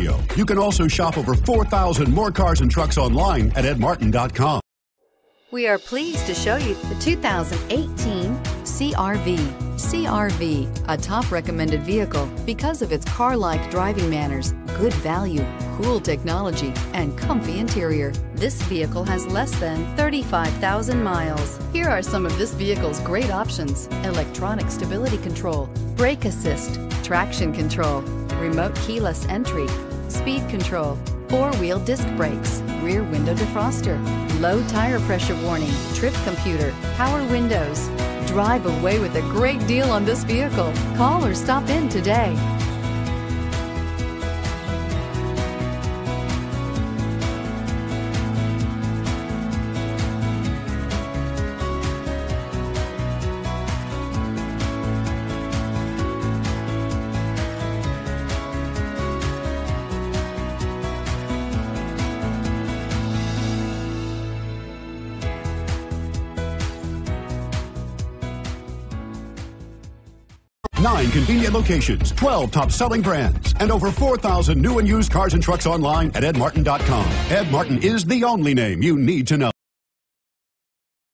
video. You can also shop over 4,000 more cars and trucks online at edmartin.com. We are pleased to show you the 2018 CR-V. CR-V, a top recommended vehicle because of its car-like driving manners, good value, cool technology, and comfy interior. This vehicle has less than 35,000 miles. Here are some of this vehicle's great options: electronic stability control, brake assist, traction control, remote keyless entry, speed control, four-wheel disc brakes, rear window defroster, low tire pressure warning, trip computer, power windows. Drive away with a great deal on this vehicle. Call or stop in today. Nine convenient locations, 12 top-selling brands, and over 4,000 new and used cars and trucks online at edmartin.com. Ed Martin is the only name you need to know.